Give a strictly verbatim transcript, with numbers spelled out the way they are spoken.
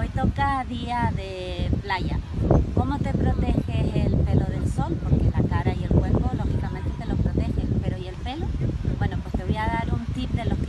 hoy toca día de playa. ¿Cómo te proteges el pelo del sol? Porque la cara y el cuerpo lógicamente te lo protegen, pero ¿y el pelo? Bueno, pues te voy a dar un tip de los